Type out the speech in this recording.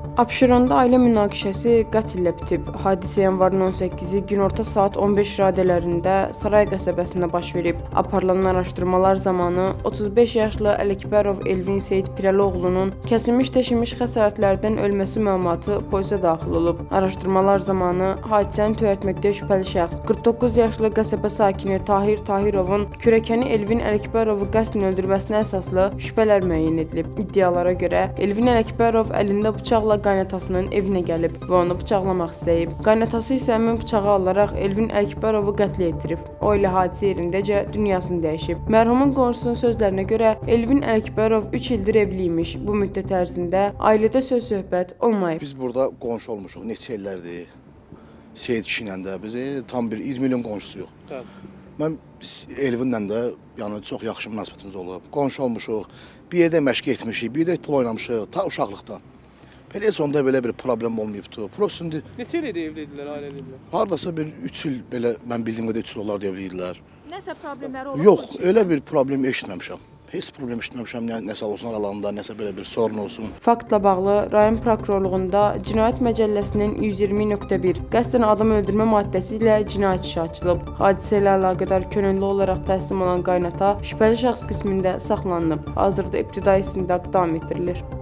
Abşeronda ailə münaqişəsi qətlə bitib. Hadisə yanvarın 18-i günorta saat 15 radələrində Saray qəsəbəsində baş verib. Aparılan araşdırmalar zamanı 35 yaşlı Ələkbərov Elvin Seyid Pirəloğlunun kəsilmiş-deşilmiş xəsarətlərdən ölməsi məlumatı polisə daxil olub. Araşdırmalar zamanı hadisəni törətməkdə şübhəli şəxs 49 yaşlı qəsəbə sakini Tahir Tahirovun kürəkəni Elvin Ələkbərovu qəsdən öldürməsinə əsaslı şübhələr müəyyən edilib. İddialara görə Elvin Ələkbərov əlində bıçaqla qaynatasının evinə gəlib və onu bıçaqlamaq istəyib. Qaynatası isə həmin bıçağı alaraq Elvin Ələkbərovu qətlə yetirib. O ilə hadisə yerindəcə dünyasını dəyişib. Mərhumun qonşusunun sözlərinə görə Elvin Ələkbərov 3 ildir evliymiş. Bu müddət ərzində ailədə söz-söhbət olmayıb. Biz burada qonşu olmuşuq, neçə illərdir. Seyid kişi ilə də biz tam bir 20 ilin qonşusuyuq. Mən Elvinlə də yəni çox yaxşı münasibətimiz olub. Qonşu olmuşuq, bir yerdə məşq etmişik, bir yerdə pul oynamışıq ta uşaqlıqdan. Belə sonda belə bir problem olmayıbdı. Prosunda neçə ildir evliydilər, ailəlidirlər? Hardasa bir 3 il belə mən bildiyim qədər 3 il olardı evliydilər. Nəsə problemləri olub? Yox, elə bir problem eşitməmişəm. Heç problem eşitməmişəm, nəsə olsun aralarında, nəsə belə bir sorun olsun. Faktla bağlı rayon prokurorluğunda Cinayət Məcəlləsinin 120.1 qəsdən adam öldürmə maddəsi ilə cinayət işi açılıb. Hadisə ilə əlaqədar könüllü olaraq təslim olan qaynata şübhəli şəxs qismində saxlanılıb. Hazırda ibtidai istintaq davam etdirilir.